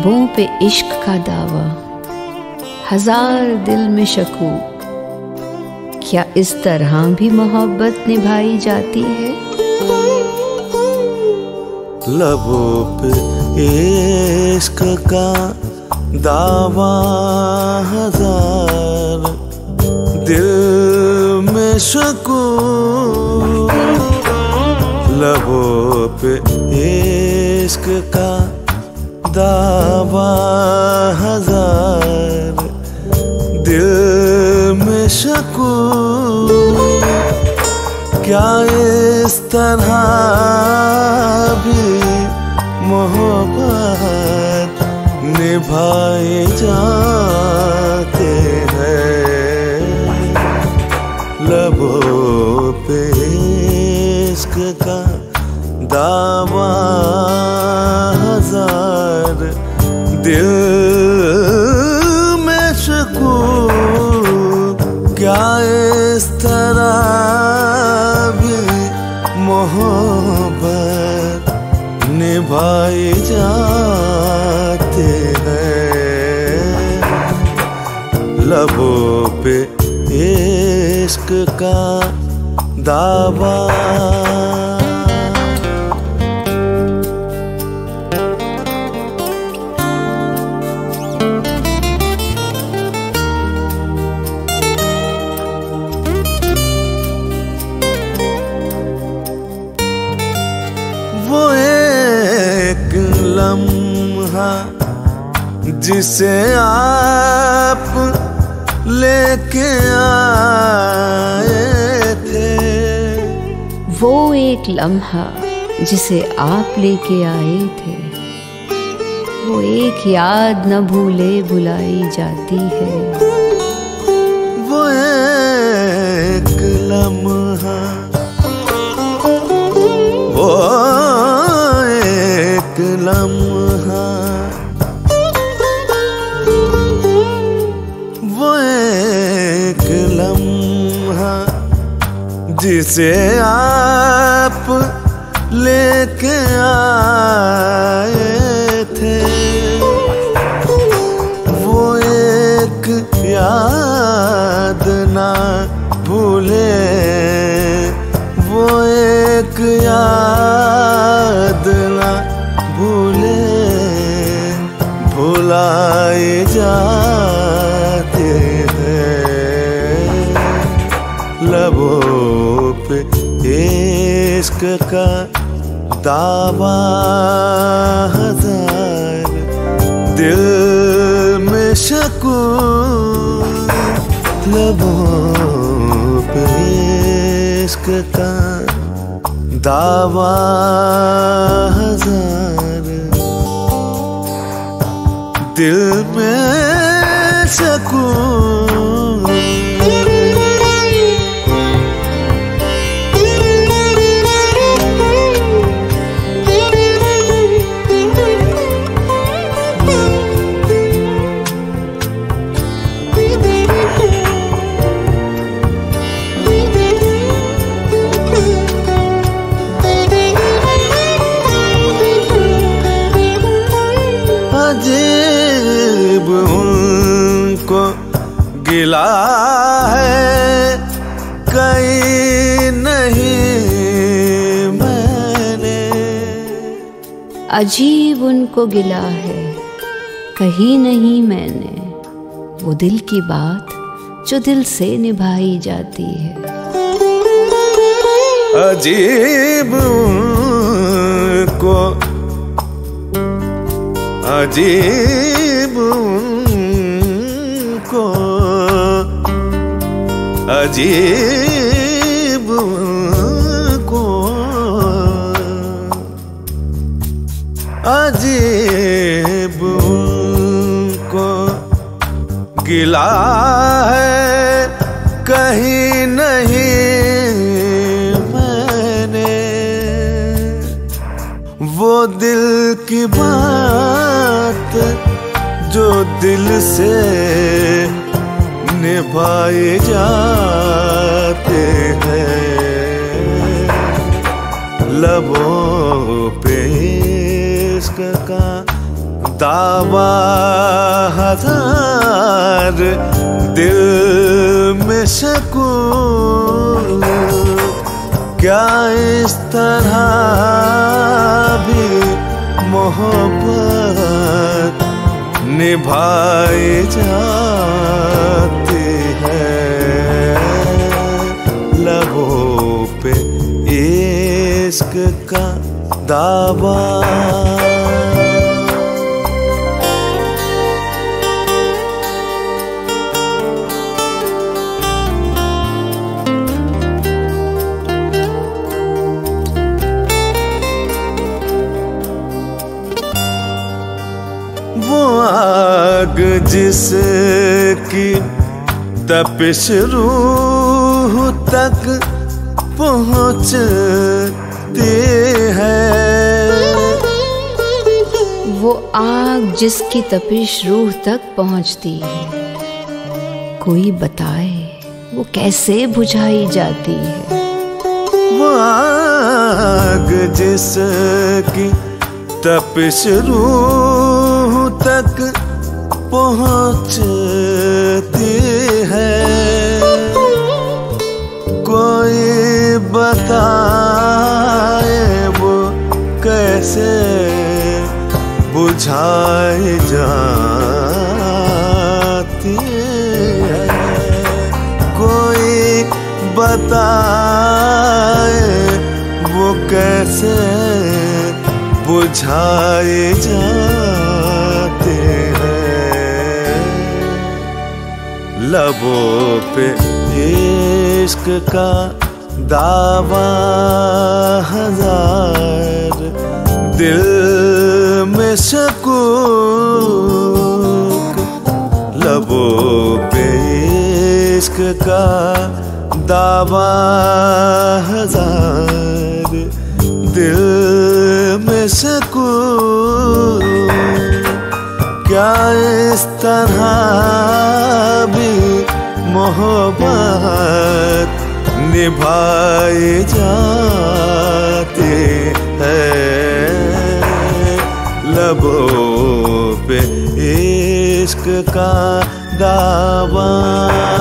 लबों पे इश्क का दावा, हजार दिल में शकूक, क्या इस तरह भी मोहब्बत निभाई जाती है? लबों पे इश्क का दावा, हजार दिल में शकूक, लबों पे इश्क का दावा, हजार दिल में शकूक, क्या इस तरह भी मोहब्बत निभाए जाते हैं? लबों पे इश्क का दावा, हजार दिल में शकूक, क्या इस तरह भी मोहब्बत निभाए जाते हैं? लबों पे इश्क का दावा। वो एक लम्हा जिसे आप लेके आए थे, वो एक लम्हा जिसे आप लेके आए थे, वो एक याद न भूले बुलाई जाती है। वो एक लम्हा, वो एक लम्हा, वो एक लम्हा जिसे आप लेके आए थे, वो एक याद ना भूले, वो एक याद ना भूले, भुलाए जाते हैं। लबों पे इश्क का दावा, हजार दिल में शकूक, लबों पे इश्क का दावा, हजार दिल में शकूक। अजीब उनको गिला है कहीं नहीं मैंने, अजीब उनको गिला है कहीं नहीं मैंने, वो दिल की बात जो दिल से निभाई जाती है। अजीब उनको, अजीब उनको, अजीब उनको, अजीब उनको गिला है कहीं नहीं मैंने, वो दिल की बात जो दिल से निभाए जाते हैं। लबों पे इश्क का दावा हजार, दिल में शकूक, क्या इस तरह भी मोहब्बत निभाई जाती है। लबों पे इश्क का दावा। वो आग जिसकी तपिश रूह तक पहुँचती है। वो आग जिसकी तपिश रूह तक पहुँचती है, कोई बताए वो कैसे बुझाई जाती है। वो आग जिसकी तपिश रूह तक पहुँचती है, कोई बताए वो कैसे बुझाई जाती है। कोई बताए वो कैसे बुझाए जाते हैं। लबों पे इश्क का दावा हजार, दिल में शकूक, लबों पे इश्क का दावा हजार, दिल में शकूक, क्या इस तरह भी मोहब्बत निभाई जाती है। लबों पे इश्क का दावा।